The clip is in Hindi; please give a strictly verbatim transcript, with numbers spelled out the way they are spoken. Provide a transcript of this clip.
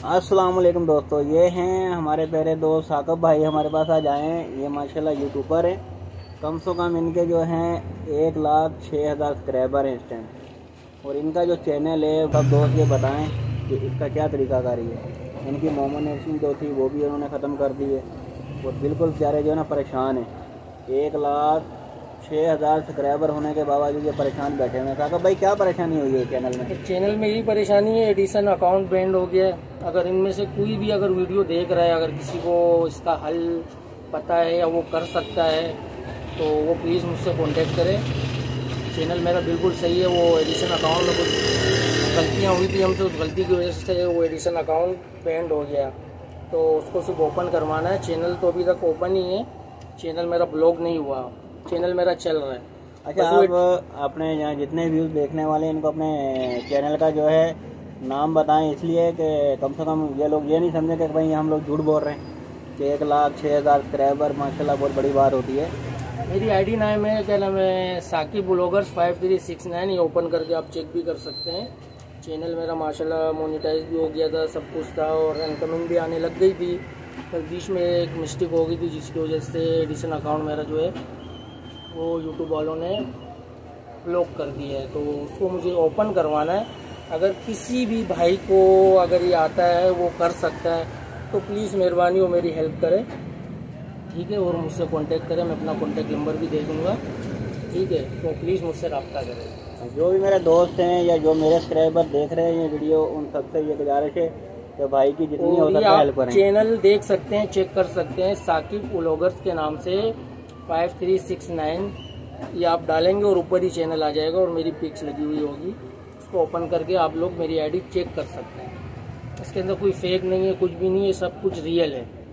अस्सलाम वालेकुम दोस्तों, ये हैं हमारे प्यारे दोस्त साकिब भाई हमारे पास आज आए हैं। ये माशाल्लाह यूट्यूबर हैं, कम से कम इनके जो हैं एक लाख छः हज़ार सब्सक्राइबर हैं इस टाइम। और इनका जो चैनल है सब दोस्त ये बताएं कि इसका क्या तरीकाकारी है। इनकी मोमोनेशन जो थी वो भी उन्होंने ख़त्म कर दी है और बिल्कुल प्यारे जो है ना परेशान है। एक लाख छः हज़ार सब्सक्राइबर होने के बावजूद ये परेशान बैठे हुए हैं। साकिब भाई क्या परेशानी हुई है चैनल में? चैनल में यही परेशानी है, एडिशन अकाउंट बैंड हो गया है। अगर इनमें से कोई भी अगर वीडियो देख रहा है, अगर किसी को इसका हल पता है या वो कर सकता है तो वो प्लीज़ मुझसे कांटेक्ट करें। चैनल मेरा बिल्कुल सही है, वो एडिशन अकाउंट में कुछ गलतियाँ हुई थी हमसे, उस गलती की वजह से वो एडिशन अकाउंट बैंड हो गया, तो उसको सिर्फ ओपन करवाना है। चैनल तो अभी तक ओपन ही है, चैनल मेरा ब्लॉक नहीं हुआ, चैनल मेरा चल रहा है। अच्छा, आप अपने यहाँ जितने व्यूज़ देखने वाले हैं इनको अपने चैनल का जो है नाम बताएं, इसलिए कि कम से कम ये लोग ये नहीं समझे कि भाई हम लोग झूठ बोल रहे हैं कि एक लाख छः हज़ार सब्सक्राइबर माशाल्लाह बहुत बड़ी बात होती है। मेरी आईडी नाम है, क्या नाम है, Saqib bloggers five three six nine. ये ओपन करके आप चेक भी कर सकते हैं। चैनल मेरा माशाल्लाह मोनेटाइज भी हो गया था, सब कुछ था और इनकमिंग भी आने लग गई थी। पर बीच में एक मिस्टेक हो गई थी जिसकी वजह से एडिशन अकाउंट मेरा जो है वो यूट्यूब वालों ने ब्लॉक कर दिया है, तो उसको मुझे ओपन करवाना है। अगर किसी भी भाई को अगर ये आता है वो कर सकता है तो प्लीज़ मेहरबानी हो मेरी हेल्प करें, ठीक है। और मुझसे कांटेक्ट करें, मैं अपना कांटेक्ट नंबर भी दे दूँगा, ठीक है। तो प्लीज़ मुझसे रब्ता करें। जो भी मेरे दोस्त हैं या जो मेरे सब्सक्राइबर देख रहे हैं ये वीडियो, उन सबसे ये गुजारिश है कि भाई की जितनी हो सके हेल्प करें। चैनल देख सकते हैं, चेक कर सकते हैं, साकिब ब्लॉगर्स के नाम से फाइव थ्री सिक्स नाइन ये आप डालेंगे और ऊपर ही चैनल आ जाएगा और मेरी पिक्स लगी हुई होगी। उसको ओपन करके आप लोग मेरी आईडी चेक कर सकते हैं। इसके अंदर कोई फेक नहीं है, कुछ भी नहीं है, सब कुछ रियल है।